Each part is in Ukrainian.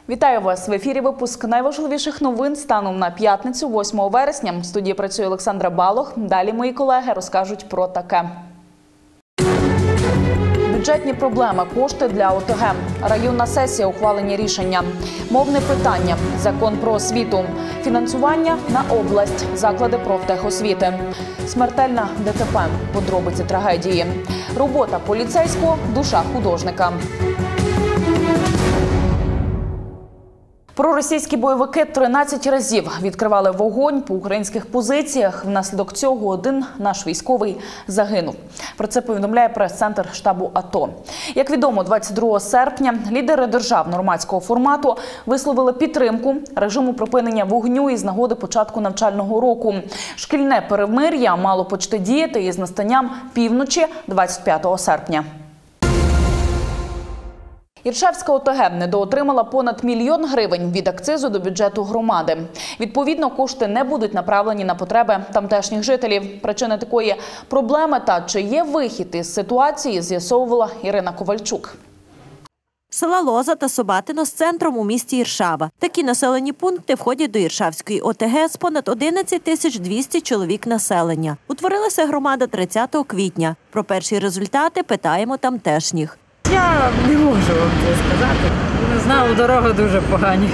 Вітаю вас! В ефірі випуск найважливіших новин станом на п'ятницю, 8 вересня. В студії працює Олександра Балох. Далі мої колеги розкажуть про таке. Бюджетні проблеми, кошти для ОТГ. Районна сесія, ухвалені рішення. Мовне питання, закон про освіту. Фінансування на область, заклади профтехосвіти. Смертельна ДТП, подробиці трагедії. Робота поліцейського, душа художника. Проросійські бойовики 13 разів відкривали вогонь по українських позиціях. Внаслідок цього один наш військовий загинув. Про це повідомляє прес-центр штабу АТО. Як відомо, 22 серпня лідери держав нормандського формату висловили підтримку режиму припинення вогню із нагоди початку навчального року. Шкільне перемир'я мало почати діяти із настанням півночі 25 серпня. Іршавська ОТГ недоотримала понад 1 мільйон гривень від акцизу до бюджету громади. Відповідно, кошти не будуть направлені на потреби тамтешніх жителів. Причини такої проблеми та чи є вихід із ситуації, з'ясовувала Ірина Ковальчук. Села Лоза та Собатино з центром у місті Іршава. Такі населені пункти входять до Іршавської ОТГ з понад 11 200 чоловік населення. Утворилася громада 30 квітня. Про перші результати питаємо тамтешніх. Я не можу вам це сказати. Не знаю, дороги дуже погані.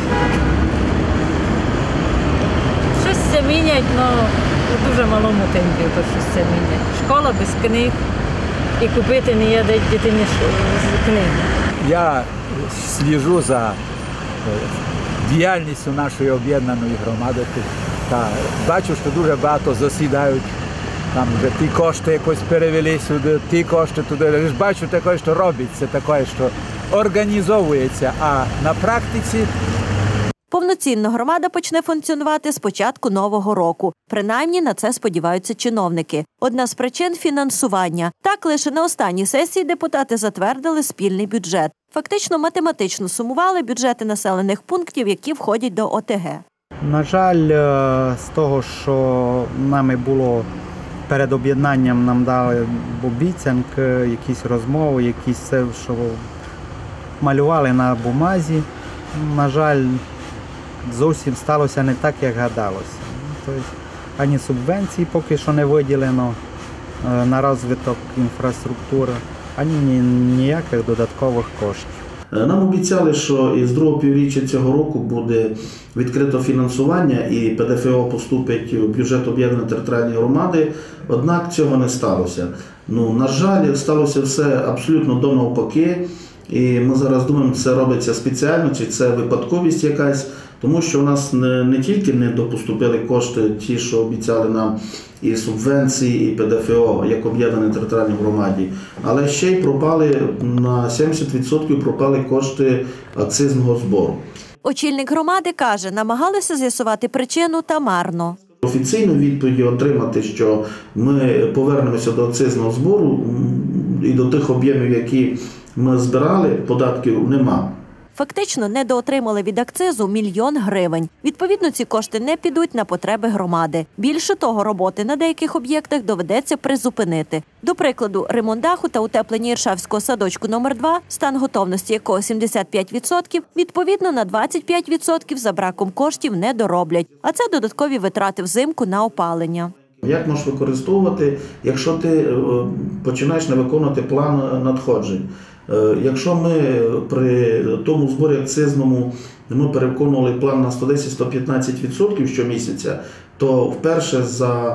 Щось це мінять, але у дуже малому темпі щось це мінять. Школа без книг і купити не є дитині книги. Я сліджу за діяльністю нашої об'єднаної громади та бачу, що дуже багато засідають. Там вже ті кошти якось перевели сюди, ті кошти туди. Я ж бачу таке, що робиться, таке, що організовується, а на практиці... Повноцінно громада почне функціонувати з початку нового року. Принаймні на це сподіваються чиновники. Одна з причин – фінансування. Так, лише на останній сесії депутати затвердили спільний бюджет. Фактично математично сумували бюджети населених пунктів, які входять до ОТГ. На жаль, з того, що нами було перед об'єднанням, нам дали обіцянки, якісь розмови, якісь все, що малювали на бумазі. На жаль, зовсім сталося не так, як гадалося. Тобто, ані субвенції поки що не виділено на розвиток інфраструктури, ані ніяких додаткових коштів. Нам обіцяли, що із другого півріччя цього року буде відкрито фінансування і ПДФО поступить в бюджет об'єднаної територіальної громади, однак цього не сталося. На жаль, сталося все абсолютно до навпаки, і ми зараз думаємо, це робиться спеціально, чи це випадковість якась, тому що у нас не тільки не допоступили кошти, ті, що обіцяли нам, і субвенції, і ПДФО, як об'єднані територіальні громаді, але ще й пропали на 70% пропали кошти акцизного збору. Очільник громади каже, намагалися з'ясувати причину та марно. Офіційну відповідь отримати, що ми повернемося до акцизного збору і до тих об'ємів, які ми збирали, податків нема. Фактично недоотримали від акцизу 1 мільйон гривень. Відповідно, ці кошти не підуть на потреби громади. Більше того, роботи на деяких об'єктах доведеться призупинити. До прикладу, ремонт даху та утеплення Іршавського садочку номер 2, стан готовності якого 75%, відповідно на 25% за браком коштів не дороблять. А це додаткові витрати взимку на опалення. Як можеш використовувати, якщо ти починаєш не виконувати план надходжень? Якщо ми при тому зборі акцизному ми перевиконували план на 110-115% щомісяця, то вперше за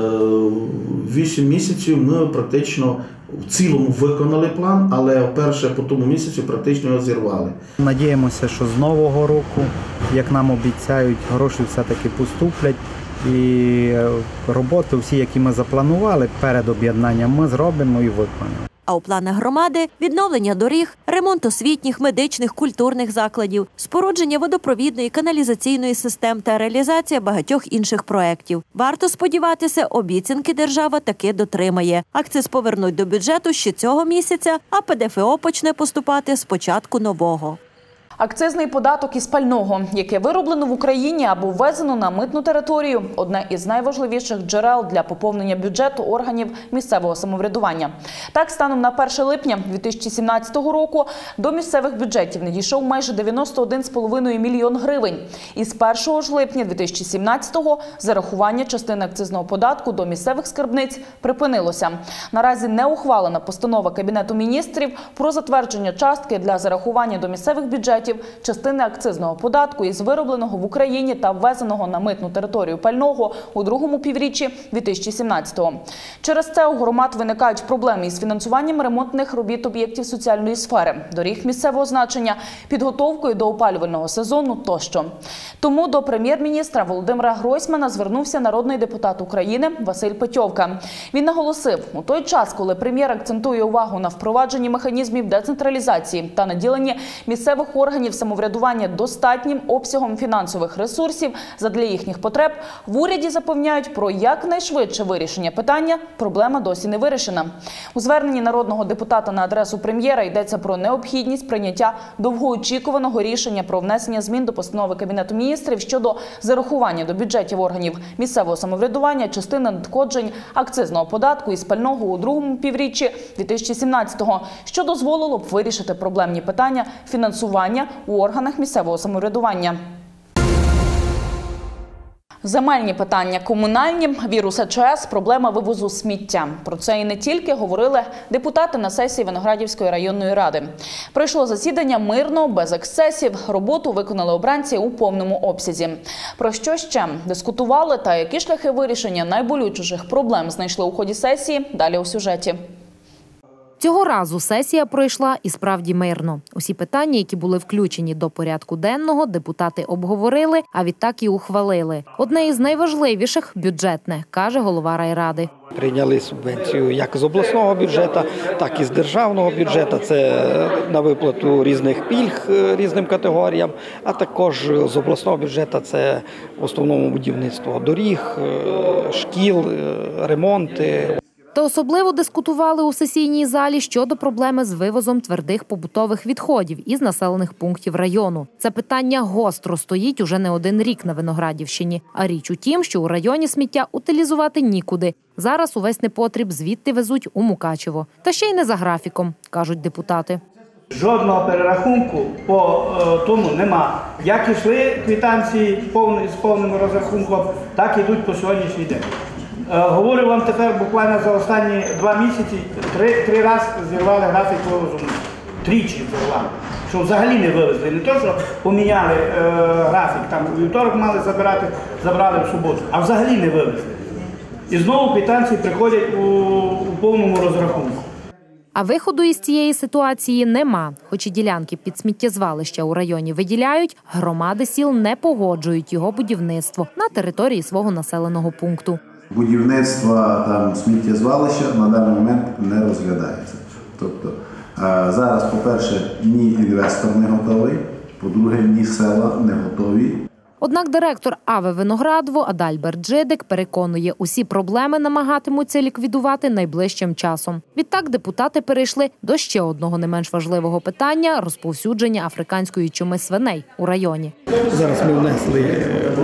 8 місяців ми практично в цілому виконали план, але вперше по тому місяцю практично його зірвали. Надіємося, що з нового року, як нам обіцяють, гроші все-таки поступлять. І роботи всі, які ми запланували перед об'єднанням, ми зробимо і виконаємо. А у планах громади – відновлення доріг, ремонт освітніх, медичних, культурних закладів, спорудження водопровідної, каналізаційної систем та реалізація багатьох інших проєктів. Варто сподіватися, обіцянки держава таки дотримає. Акциз повернуть до бюджету ще цього місяця, а ПДФО почне поступати з початку нового. Акцизний податок із пального, яке вироблено в Україні або ввезено на митну територію – одне із найважливіших джерел для поповнення бюджету органів місцевого самоврядування. Так, станом на 1 липня 2017 року до місцевих бюджетів надійшов майже 91,5 мільйон гривень. І з 1 ж липня 2017-го зарахування частини акцизного податку до місцевих скарбниць припинилося. Наразі не ухвалена постанова Кабінету міністрів про затвердження частки для зарахування до місцевих бюджетів частини акцизного податку із виробленого в Україні та ввезеного на митну територію пального у другому півріччі 2017-го. Через це у громад виникають проблеми із фінансуванням ремонтних робіт об'єктів соціальної сфери, доріг місцевого значення, підготовкою до опалювального сезону тощо. Тому до прем'єр-міністра Володимира Гройсмана звернувся народний депутат України Василь Петьовка. Він наголосив, у той час, коли прем'єр акцентує увагу на впровадженні механізмів децентралізації та наділенні місцевих органів самоврядування достатнім обсягом фінансових ресурсів задля їхніх потреб, в уряді запевняють про якнайшвидше вирішення питання, проблема досі не вирішена. У зверненні народного депутата на адресу прем'єра йдеться про необхідність прийняття довгоочікуваного рішення про внесення змін до постанови Кабінету міністрів щодо зарахування до бюджетів органів місцевого самоврядування частини надходжень акцизного податку із пального у другому півріччі 2017-го, що дозволило б вирішити проблемні питання фінансування у органах місцевого самоврядування. Земельні питання, комунальні, вірус АЧС, проблема вивозу сміття. Про це і не тільки говорили депутати на сесії Виноградівської районної ради. Пройшло засідання мирно, без ексцесів, роботу виконали обранці у повному обсязі. Про що ще дискутували та які шляхи вирішення найболючіших проблем знайшли у ході сесії, далі у сюжеті. Цього разу сесія пройшла і справді мирно. Усі питання, які були включені до порядку денного, депутати обговорили, а відтак і ухвалили. Одне із найважливіших – бюджетне, каже голова райради. Прийняли субвенцію як з обласного бюджету, так і з державного бюджету. Це на виплату різних пільг різним категоріям, а також з обласного бюджету це в основному будівництво доріг, шкіл, ремонти. Та особливо дискутували у сесійній залі щодо проблеми з вивозом твердих побутових відходів із населених пунктів району. Це питання гостро стоїть уже не один рік на Виноградівщині. А річ у тім, що у районі сміття утилізувати нікуди. Зараз увесь непотріб звідти везуть у Мукачево. Та ще й не за графіком, кажуть депутати. Жодного перерахунку по тому нема. Як йшли квитанції з повним розрахунком, так ідуть по сьогоднішній день. Говорю вам тепер, буквально за останні 2 місяці, 3 рази зірвали графік вивозу. Тричі зірвали. Що взагалі не вивезли. Не то, що поміняли графік, там у вівторок мали забирати, забрали в суботу, а взагалі не вивезли. І знову квитанції приходять у повному розрахунку. А виходу із цієї ситуації нема. Хоч і ділянки під сміттєзвалища у районі виділяють, громади сіл не погоджують його будівництво на території свого населеного пункту. Будівництво там сміттєзвалища на даний момент не розглядається. Тобто зараз, по-перше, ні інвестор не готовий, по-друге, ні села не готові. Однак директор АВЕ Виноградово Адальберт Джидик переконує, усі проблеми намагатимуться ліквідувати найближчим часом. Відтак депутати перейшли до ще одного не менш важливого питання – розповсюдження африканської чуми свиней у районі. Зараз ми внесли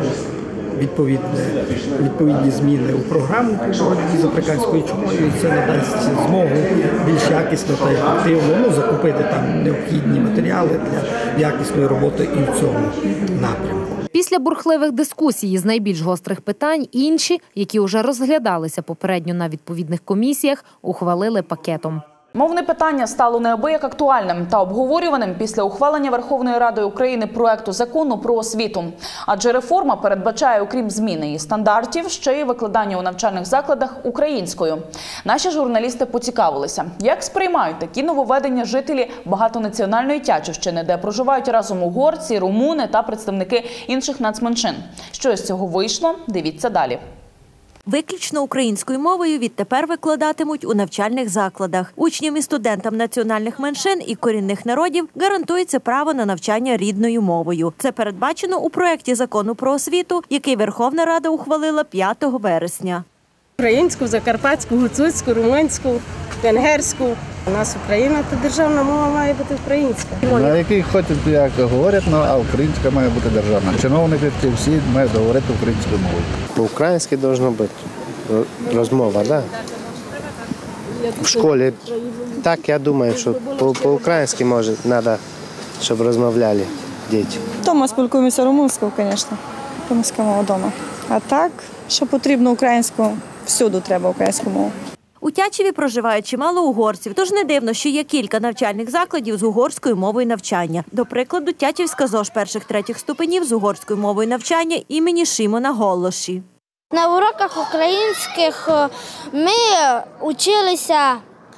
відповідні зміни у програму по боротьбі з африканською чумою, і це надасть змогу більш якісно та ефективно закупити там необхідні матеріали для якісної роботи і в цьому напрямку. Після бурхливих дискусій з найбільш гострих питань інші, які вже розглядалися попередньо на відповідних комісіях, ухвалили пакетом. Мовне питання стало неабияк актуальним та обговорюваним після ухвалення Верховною Радою України проекту закону про освіту. Адже реформа передбачає, окрім зміни її стандартів, ще й викладання у навчальних закладах українською. Наші журналісти поцікавилися, як сприймають такі нововведення жителі багатонаціональної Тячівщини, де проживають разом угорці, румуни та представники інших нацменшин. Що з цього вийшло? Дивіться далі. Виключно українською мовою відтепер викладатимуть у навчальних закладах. Учням і студентам національних меншин і корінних народів гарантується право на навчання рідною мовою. Це передбачено у проєкті закону про освіту, який Верховна Рада ухвалила 5 вересня. українську, закарпатську, гуцульську, румунську, венгерську. У нас Україна, то державна мова має бути українська. На якій хочуть, як говорять, а українська має бути державна. Чиновники всі мають говорити українською мовою. По-українськи має бути розмова, так? В школі. Так, я думаю, що по-українськи може треба, щоб розмовляли діти. Дома спілкуємося румунською, звісно, румунська мова вдома. А так, що потрібно українську, всюди треба українську мову. У Тячеві проживає чимало угорців, тож не дивно, що є кілька навчальних закладів з угорською мовою навчання. До прикладу, Тячівська ЗОЖ перших-третіх ступенів з угорською мовою навчання імені Шимона Голлоші. На уроках українських ми вчилися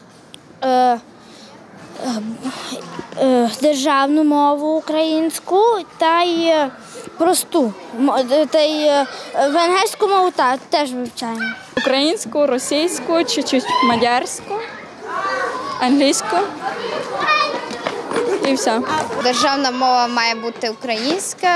державну мову українську та й просту, та й венгерську мову теж вивчаємо. Українську, російську, чуть-чуть мадярську, англійську і все. Державна мова має бути українська,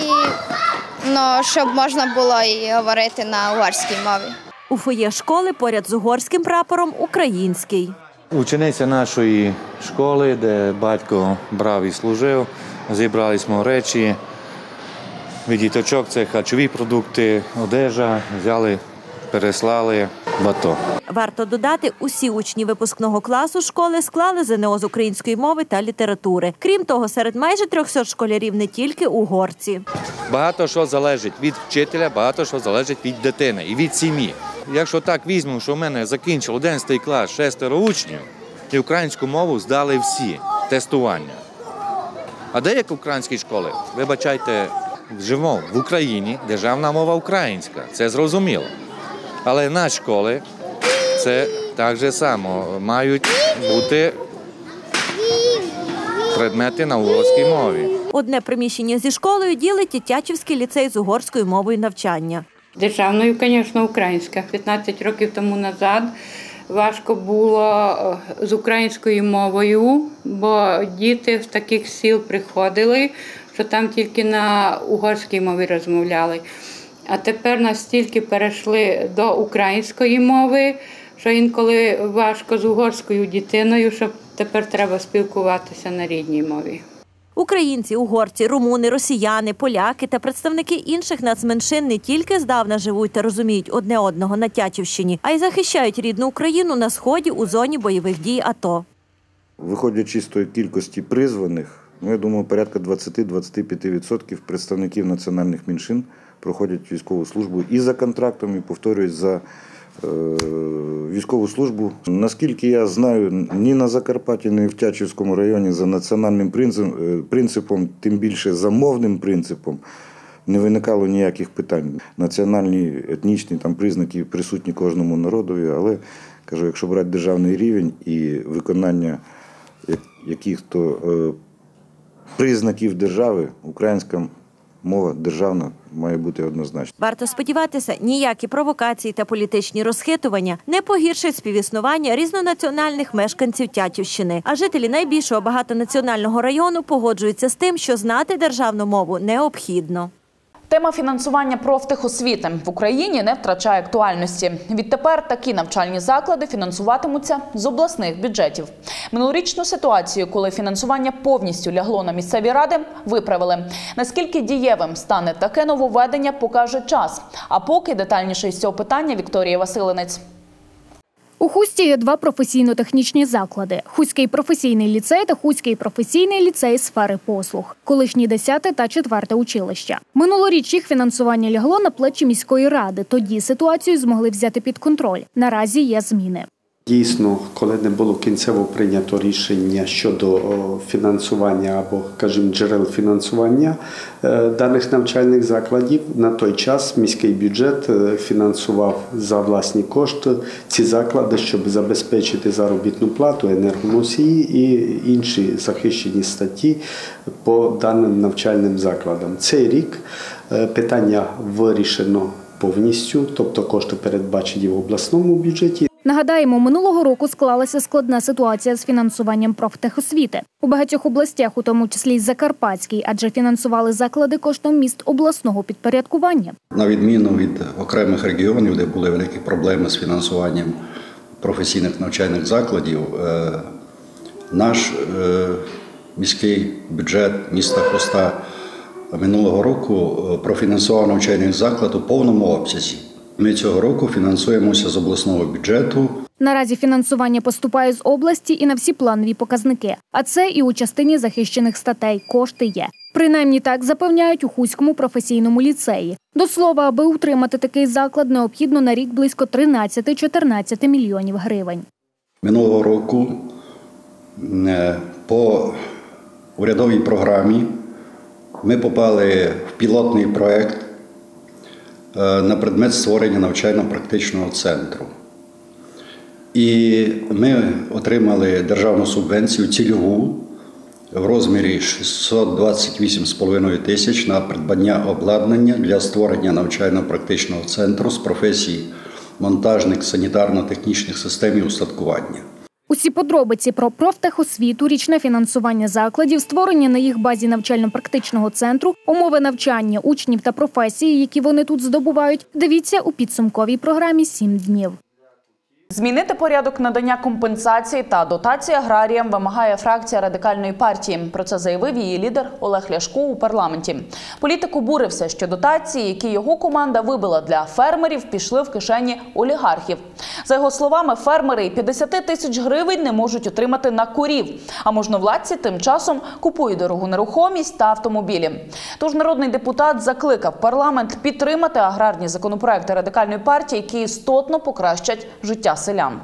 щоб можна було і говорити на угорській мові. У фоє школи поряд з угорським прапором український. Учениця нашої школи, де батько брав і служив, зібрали ми речі, від діточок, це харчові продукти, одежа, взяли, переслали в АТО. Варто додати, усі учні випускного класу школи склали ЗНО з української мови та літератури. Крім того, серед майже 300 школярів не тільки угорці. Багато що залежить від вчителя, багато що залежить від дитини і від сім'ї. Якщо так візьмемо, що в мене закінчив 11 клас 6 учнів, і українську мову здали всі тестування. А деякі українські школи, вибачайте, живемо в Україні, державна мова українська, це зрозуміло. Але наші школи це так же само, мають бути предмети на угорській мові. Одне приміщення зі школою ділить і Тячівський ліцей з угорською мовою навчання. Державною, звісно, українська. 15 років тому назад важко було з українською мовою, бо діти з таких сіл приходили, що там тільки на угорській мові розмовляли. А тепер настільки перейшли до української мови, що інколи важко з угорською дитиною, що тепер треба спілкуватися на рідній мові. Українці, угорці, румуни, росіяни, поляки та представники інших нацменшин не тільки здавна живуть та розуміють одне одного на Тячівщині, а й захищають рідну Україну на Сході у зоні бойових дій АТО. Виходячи з тої кількості призваних, я думаю, порядка 20-25% представників національних меншин проходять військову службу і за контрактом, і, повторюють, за військову службу. Наскільки я знаю, ні на Закарпатті, ні в Тячівському районі за національним принципом, тим більше за мовним принципом, не виникало ніяких питань. Національні, етнічні признаки присутні кожному народові, але, кажу, якщо брати державний рівень і виконання яких-то признаків держави, українська мова державна має бути однозначно. Варто сподіватися, ніякі провокації та політичні розхитування не погіршать співіснування різнонаціональних мешканців Тячівщини. А жителі найбільшого багатонаціонального району погоджуються з тим, що знати державну мову необхідно. Тема фінансування профтехосвіти в Україні не втрачає актуальності. Відтепер такі навчальні заклади фінансуватимуться з обласних бюджетів. Минулорічну ситуацію, коли фінансування повністю лягло на місцеві ради, виправили. Наскільки дієвим стане таке нововведення, покаже час. А поки детальніше із цього питання Вікторія Василинець. У Хусті є два професійно-технічні заклади – Хуський професійний ліцей та Хуський професійний ліцей сфери послуг, колишні 10 та 4 училища. Минулоріч їх фінансування лягло на плечі міської ради, тоді ситуацію змогли взяти під контроль. Наразі є зміни. Дійсно, коли не було кінцево прийнято рішення щодо фінансування або, скажімо, джерел фінансування даних навчальних закладів, на той час міський бюджет фінансував за власні кошти ці заклади, щоб забезпечити заробітну плату, енергоносії і інші захищені статті по даним навчальним закладам. Цей рік питання вирішено повністю, тобто кошти передбачені в обласному бюджеті. Нагадаємо, минулого року склалася складна ситуація з фінансуванням профтехосвіти. У багатьох областях, у тому числі й Закарпатській, адже фінансували заклади коштом міст обласного підпорядкування. На відміну від окремих регіонів, де були великі проблеми з фінансуванням професійних навчальних закладів, наш міський бюджет міста Хуста минулого року профінансував навчальний заклад у повному обсязі. Ми цього року фінансуємося з обласного бюджету. Наразі фінансування поступає з області і на всі планові показники. А це і у частині захищених статей кошти є. Принаймні так запевняють у Хуському професійному ліцеї. До слова, аби утримати такий заклад, необхідно на рік близько 13-14 мільйонів гривень. Минулого року по урядовій програмі ми попали в пілотний проєкт на предмет створення навчально-практичного центру. І ми отримали державну субвенцію цільову в розмірі 628,5 тисяч на придбання обладнання для створення навчально-практичного центру з професії монтажник санітарно-технічних систем і устаткування. Усі подробиці про профтехосвіту, річне фінансування закладів, створення на їх базі навчально-практичного центру, умови навчання учнів та професії, які вони тут здобувають, дивіться у підсумковій програмі «7 днів». Змінити порядок надання компенсації та дотації аграріям вимагає фракція Радикальної партії. Про це заявив її лідер Олег Ляшко у парламенті. Політик обурився, що дотації, які його команда вибила для фермерів, пішли в кишені олігархів. За його словами, фермери і 50 тисяч гривень не можуть отримати на корів, а можновладці тим часом купують дорогу нерухомість та автомобілі. Тож народний депутат закликав парламент підтримати аграрні законопроекти Радикальної партії, які істотно покращать життя селян.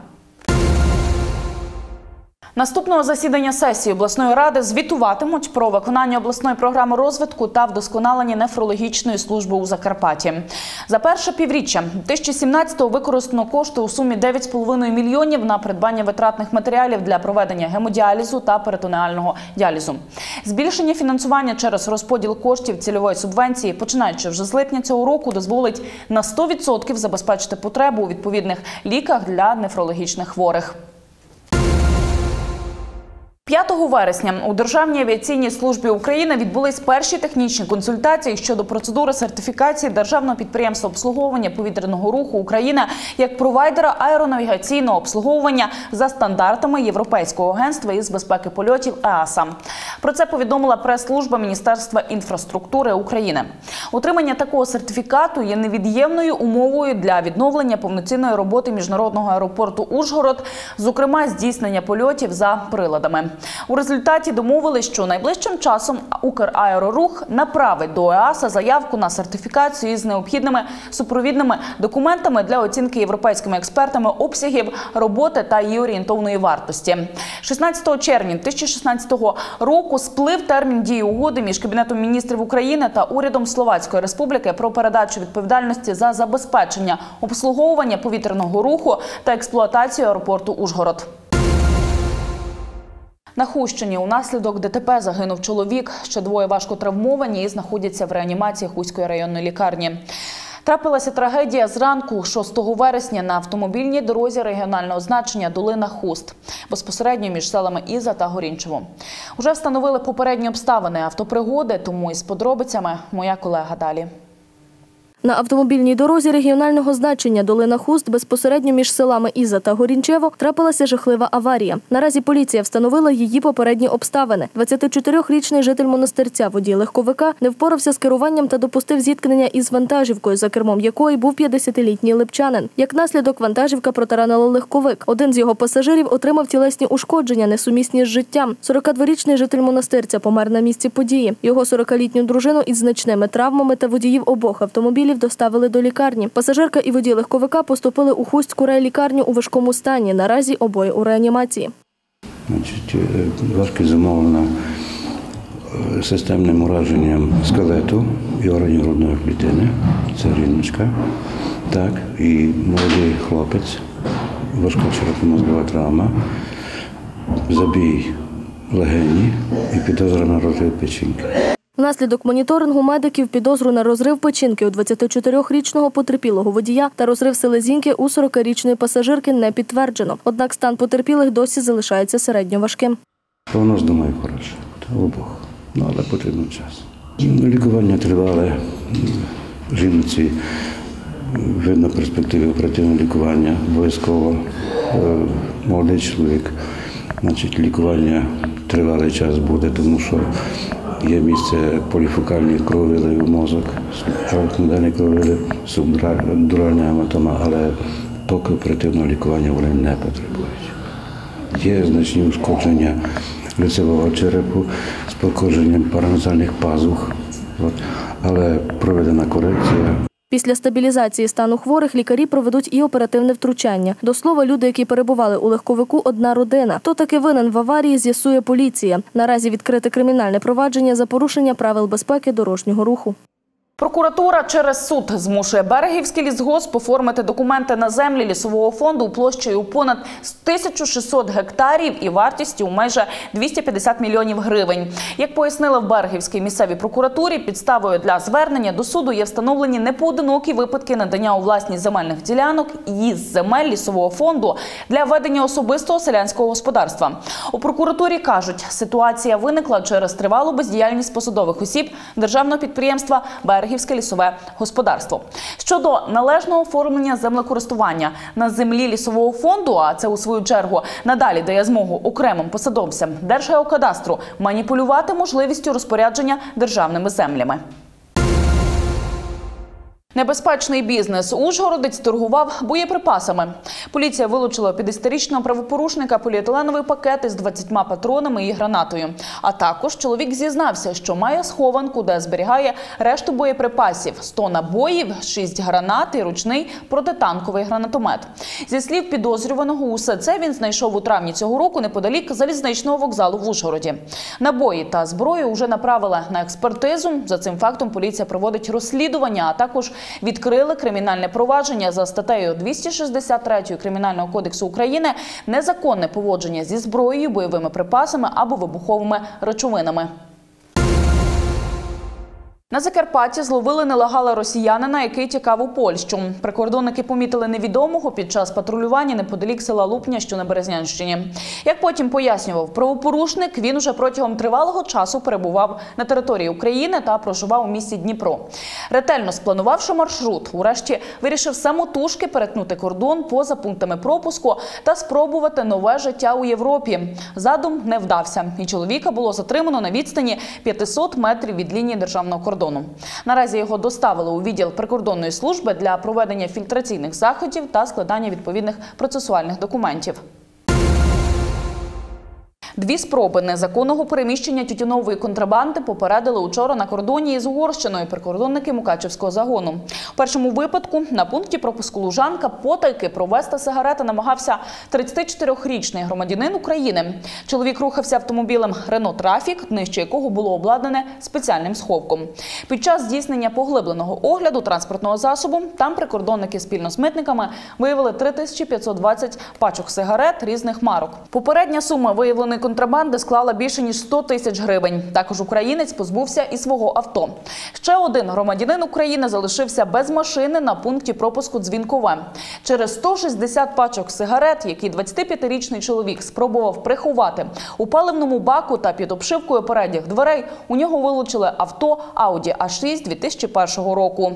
Наступного засідання сесії обласної ради звітуватимуть про виконання обласної програми розвитку та вдосконалення нефрологічної служби у Закарпатті. За перше півріччя 2017-го використано кошти у сумі 9,5 мільйонів на придбання витратних матеріалів для проведення гемодіалізу та перитонеального діалізу. Збільшення фінансування через розподіл коштів цільової субвенції, починаючи вже з липня цього року, дозволить на 100% забезпечити потребу у відповідних ліках для нефрологічних хворих. 5 вересня у Державній авіаційній службі України відбулись перші технічні консультації щодо процедури сертифікації Державного підприємства обслуговування повітряного руху України як провайдера аеронавігаційного обслуговування за стандартами Європейського агентства із безпеки польотів ЕАСА. Про це повідомила прес-служба Міністерства інфраструктури України. Отримання такого сертифікату є невід'ємною умовою для відновлення повноцінної роботи міжнародного аеропорту Ужгород, зокрема здійснення польотів за приладами. У результаті домовились, що найближчим часом Украерорух направить до ЕАСА заявку на сертифікацію із необхідними супровідними документами для оцінки європейськими експертами обсягів роботи та її орієнтовної вартості. 16 червня 2016 року сплив термін дії угоди між Кабінетом міністрів України та урядом Словацької Республіки про передачу відповідальності за забезпечення обслуговування повітряного руху та експлуатацію аеропорту Ужгород. На Хустщині унаслідок ДТП загинув чоловік, ще двоє важко травмовані і знаходяться в реанімації Хуської районної лікарні. Трапилася трагедія зранку 6 вересня на автомобільній дорозі регіонального значення Долина-Хуст, безпосередньо між селами Іза та Горінчево. Уже встановили попередні обставини автопригоди, тому із подробицями моя колега далі. На автомобільній дорозі регіонального значення Долина-Хуст безпосередньо між селами Іза та Горінчево трапилася жахлива аварія. Наразі поліція встановила її попередні обставини. 24-річний житель Монастирця, водій легковика, не впорався з керуванням та допустив зіткнення із вантажівкою, за кермом якої був 50-літній липчанин. Як наслідок, вантажівка протаранила легковик. Один з його пасажирів отримав тілесні ушкодження, несумісні з життям. 42-річний житель Монастирця помер на місці події. Його 40-літню дружину із значними травмами та водіїв обох автомобілів доставили до лікарні. Пасажирка і водій легковика поступили у Хустську райлікарню у важкому стані. Наразі обоє у реанімації. Важко замовлено системним ураженням скелету і органів грудної клітини. Це рівничка. Так, і молодий хлопець, важка черепно-мозгова травма, забій легені і підозра на розрив печінки. Внаслідок моніторингу медиків підозру на розрив печінки у 24-річного потерпілого водія та розрив селезінки у 40-річної пасажирки не підтверджено. Однак стан потерпілих досі залишається середньоважким. Прогноз, думаю, хороший. Обох. Але потрібен час. Лікування тривале. Жінці видно перспективи оперативного лікування. Обов'язково молодий чоловік. Лікування тривалий час буде, тому що є місце поліфокальної крововилив в мозок, субдуральної крововилив, субдуральна гематома, але поки оперативного лікування вони не потребують. Є значні ушкодження лицевого черепу з пошкодженням паранасальних пазух, але проведена корекція. Після стабілізації стану хворих лікарі проведуть і оперативне втручання. До слова, люди, які перебували у легковику – одна родина. Хто таки винен в аварії, з'ясує поліція. Наразі відкрите кримінальне провадження за порушення правил безпеки дорожнього руху. Прокуратура через суд змушує Берегівський лісгосп оформити документи на землі лісового фонду площею понад 1600 гектарів і вартістю майже 250 мільйонів гривень. Як пояснили в Берегівській місцевій прокуратурі, підставою для звернення до суду є встановлені непоодинокі випадки надання у власність земельних ділянок із земель лісового фонду для ведення особистого селянського господарства. У прокуратурі кажуть, ситуація виникла через тривалу бездіяльність посадових осіб державного підприємства «Берегівське лісове господарство». Щодо належного оформлення землекористування на землі лісового фонду, а це у свою чергу надалі дає змогу окремим посадовцям Держгеокадастру маніпулювати можливістю розпорядження державними землями. Небезпечний бізнес. Ужгородець торгував боєприпасами. Поліція вилучила 50-річного правопорушника поліетиленовий пакет із 20 патронами і гранатою. А також чоловік зізнався, що має схованку, де зберігає решту боєприпасів – 100 набоїв, 6 гранат і ручний протитанковий гранатомет. Зі слів підозрюваного, усе це він знайшов у травні цього року неподалік залізничного вокзалу в Ужгороді. Набої та зброю вже направили на експертизу. За цим фактом поліція проводить розслідування, а також відкрили кримінальне провадження за статтею 263 Кримінального кодексу України «Незаконне поводження зі зброєю, бойовими припасами або вибуховими речовинами». На Закарпатті зловили нелегала росіянина, який тікав у Польщу. Прикордонники помітили невідомого під час патрулювання неподалік села Лупня, що на Березнянщині. Як потім пояснював правопорушник, він уже протягом тривалого часу перебував на території України та проживав у місті Дніпро. Ретельно спланувавши маршрут, урешті вирішив самотужки перетнути кордон поза пунктами пропуску та спробувати нове життя у Європі. Задум не вдався, і чоловіка було затримано на відстані 500 метрів від лінії державного кордону. Наразі його доставили у відділ прикордонної служби для проведення фільтраційних заходів та складання відповідних процесуальних документів. 2 спроби незаконного переміщення тютюнової контрабанди попередили учора на кордоні із Угорщиною прикордонники Мукачевського загону. У першому випадку на пункті пропуску Лужанка потайки провезти сигарети намагався 34-річний громадянин України. Чоловік рухався автомобілем «Рено Трафік», нижче якого було обладнане спеціальним сховком. Під час здійснення поглибленого огляду транспортного засобу там прикордонники спільно з митниками виявили 3520 пачок сигарет різних марок. Попередня сума виявленої контрабанди склала більше ніж 100 тисяч гривень. Також українець позбувся і свого авто. Ще один громадянин України залишився без машини на пункті пропуску Дзвінкове. Через 160 пачок сигарет, які 25-річний чоловік спробував приховати у паливному баку та під обшивкою передніх дверей, у нього вилучили авто Audi A6 2001 року.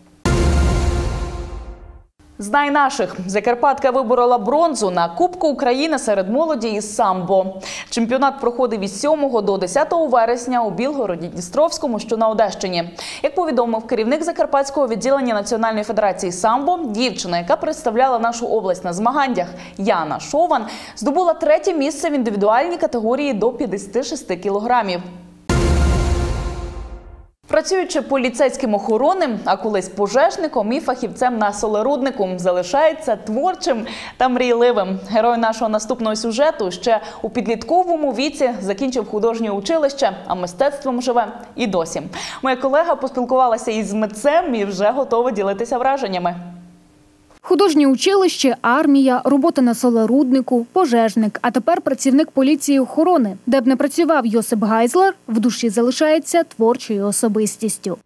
Знай наших. Закарпатка виборола бронзу на Кубку України серед молоді із самбо. Чемпіонат проходив із 7 до 10 вересня у Білгороді-Дністровському, що на Одещині. Як повідомив керівник Закарпатського відділення Національної федерації самбо, дівчина, яка представляла нашу область на змаганнях, Яна Шован, здобула 3-є місце в індивідуальній категорії до 56 кілограмів. Працюючи поліцейським охоронним, а колись пожежником і фахівцем на солеруднику, залишається творчим та мрійливим. Герой нашого наступного сюжету ще у підлітковому віці закінчив художнє училище, а мистецтвом живе і досі. Моя колега поспілкувалася із митцем і вже готова ділитися враженнями. Художнє училище, армія, робота на солеруднику, пожежник, а тепер працівник поліції охорони. Де б не працював Йосип Гайзлер, в душі залишається творчою особистістю.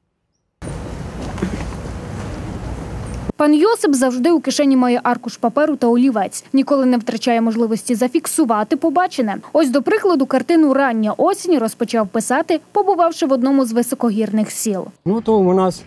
Пан Йосип завжди у кишені має аркуш паперу та олівець. Ніколи не втрачає можливості зафіксувати побачене. Ось, до прикладу, картину «Рання осінь» розпочав писати, побувавши в одному з високогірних сіл. Ну, то у нас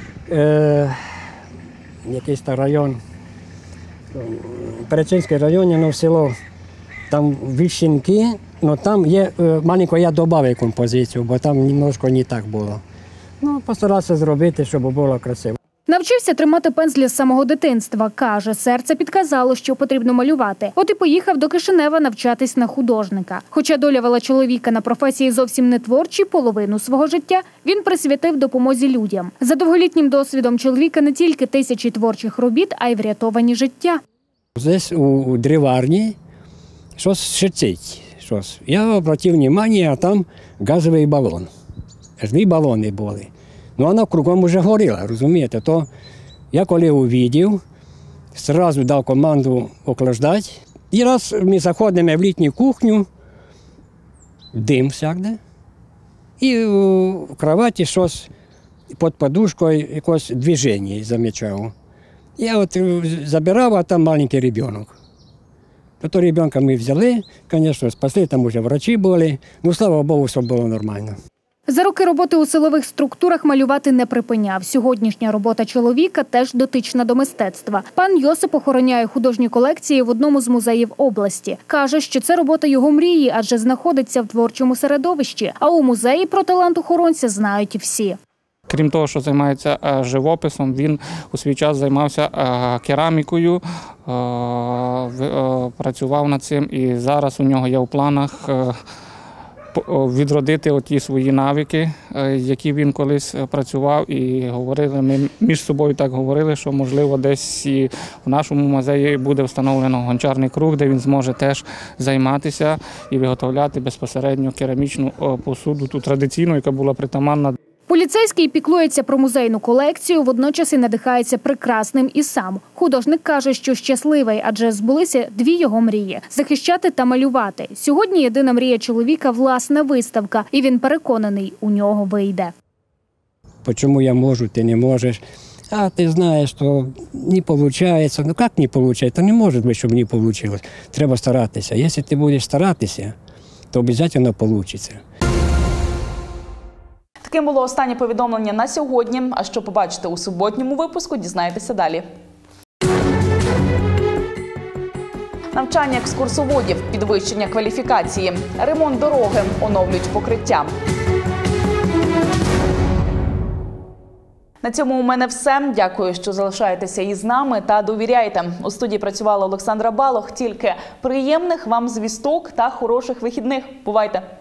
якийсь район, Перечинський район, село, там Віщенки, але там є, маленько я додав композицію, бо там немножко не так було. Ну, постарався зробити, щоб було красиво. Навчився тримати пензлі з самого дитинства. Каже, серце підказало, що потрібно малювати. От і поїхав до Кишинева навчатись на художника. Хоча доля вела чоловіка на професії зовсім не творчі, половину свого життя він присвятив допомозі людям. За довголітнім досвідом чоловіка не тільки тисячі творчих робіт, а й врятовані життя. Десь у древарні щось ширцить. Я обратив увагу, а там газовий балон. Дві балони були. Ну, вона кругом вже горіла, розумієте? То я коли увидів, одразу дав команду охлаждати. І раз ми заходимо в літню кухню, дим всякде, і в кроваті щось під подушкою якось движення замічав. Я от забирав, а там маленький ребенок. То ребенка ми взяли, звісно, спасли, там вже врачі були, ну, слава Богу, все було нормально. За роки роботи у силових структурах малювати не припиняв. Сьогоднішня робота чоловіка теж дотична до мистецтва. Пан Йосип охороняє художні колекції в одному з музеїв області. Каже, що це робота його мрії, адже знаходиться в творчому середовищі. А у музеї про талант охоронця знають всі. Крім того, що займається живописом, він у свій час займався керамікою, працював над цим. І зараз у нього є в планах відродити оті свої навики, які він колись працював, і говорили, ми між собою так говорили, що можливо десь і в нашому музеї буде встановлено гончарний круг, де він зможе теж займатися і виготовляти безпосередньо керамічну посуду, ту традиційну, яка була притаманна. Поліцейський піклується про музейну колекцію, водночас і надихається прекрасним і сам. Художник каже, що щасливий, адже збулися дві його мрії – захищати та малювати. Сьогодні єдина мрія чоловіка – власна виставка, і він переконаний, у нього вийде. Чому я можу, ти не можеш? А ти знаєш, що не виходить. Ну як не виходить? Не може бути, щоб не вийшло. Треба старатися. Якщо ти будеш старатися, то обов'язково вийде. Таким було останнє повідомлення на сьогодні. А що побачите у суботньому випуску, дізнаєтеся далі. Навчання екскурсоводів, підвищення кваліфікації, ремонт дороги, оновлюють покриття. На цьому у мене все. Дякую, що залишаєтеся із нами та довіряйте. У студії працювала Олександра Балох. Тільки приємних вам звісток та хороших вихідних. Бувайте!